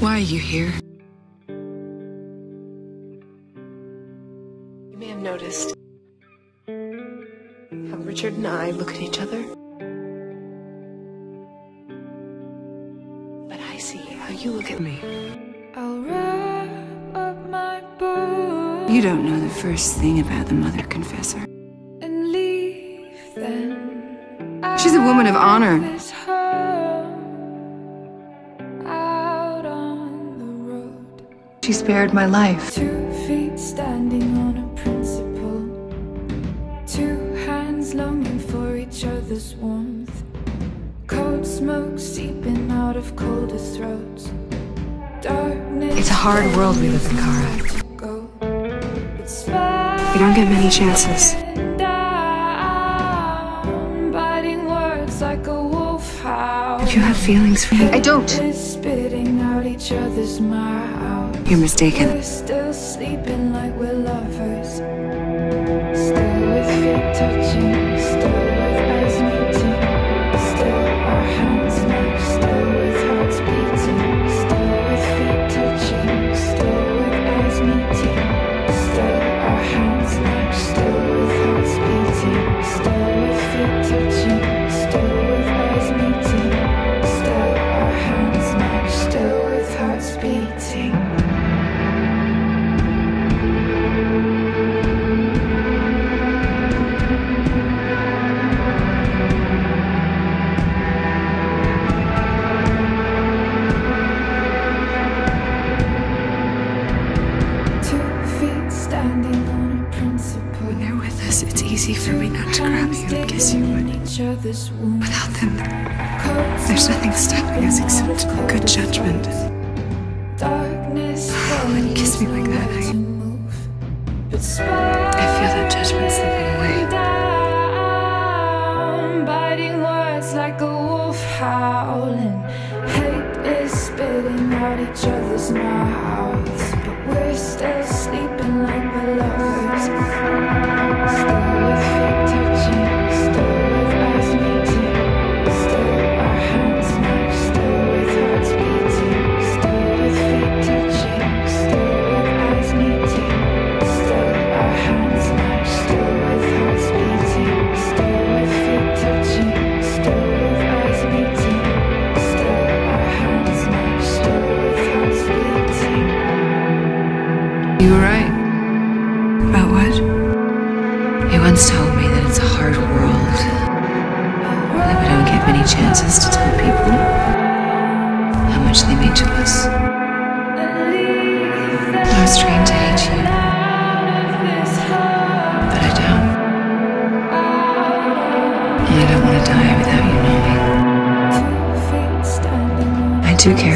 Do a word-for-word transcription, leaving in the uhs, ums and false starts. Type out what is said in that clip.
Why are you here? You may have noticed how Richard and I look at each other. But I see how you look at me. I'll wrap up my book. You don't know the first thing about the Mother Confessor. And leave them. She's a woman of honor. Out on the road. She spared my life. Two feet standing on a principle. Two hands longing for each other's warmth. Cold smoke seeping out of colder throats. Darkness. It's a hard world we live in, Cara. We don't get many chances. If you have feelings for me, I don't. You're mistaken. We're still sleeping like we're lovers. Still with feet touching, still with eyes meeting. Still our hands match, still with hearts beating. Still with feet touching, still with eyes meeting. Still our hands match, still with hearts beating. Still with feet touching, still with eyes meeting. Still our hands match, still with hearts beating. When they're with us, it's easy for me not to grab you and kiss you, but without them, there's nothing stopping us except good judgment. When you kiss me like that, I, I feel that judgment slipping away. Biting words like a wolf howling. Hate is spitting out each other's mouths, but we're still sleeping like we're lovers. Still with feet touching, still with eyes meeting. Still our hands match, still with hearts beating. Still with feet touching, still with eyes meeting. Still our hands match, still with hearts beating. Still with feet touching, still with eyes meeting. Still our hands match, still with hearts beating. You were right. About what? You once told me that it's a hard world, that we don't get many chances to tell people how much they mean to us. I was trained to hate you, but I don't. And I don't want to die without you knowing. I do care